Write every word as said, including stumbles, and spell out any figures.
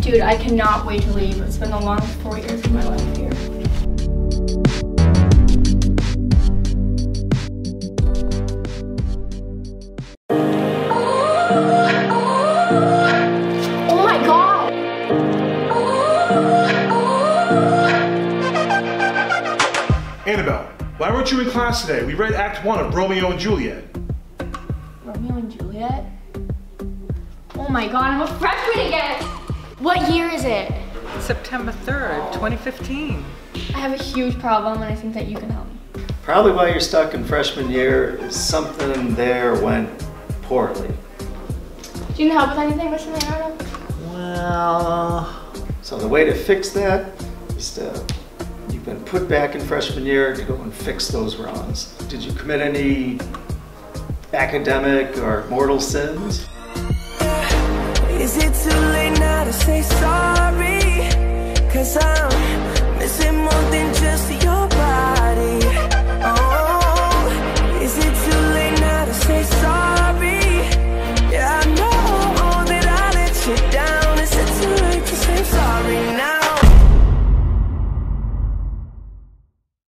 Dude, I cannot wait to leave. It's been the longest four years of my life here. Oh my God! Annabelle, why weren't you in class today? We read Act One of Romeo and Juliet. Romeo and Juliet? Oh my God, I'm a freshman again! What year is it? September third, twenty fifteen. I have a huge problem and I think that you can help me. Probably why you're stuck in freshman year is something there went poorly. Do you need help with anything, Mister Leonardo? Well, so the way to fix that is to, you've been put back in freshman year to go and fix those wrongs. Did you commit any academic or mortal sins? Is it too late now to say sorry? 'Cause I'm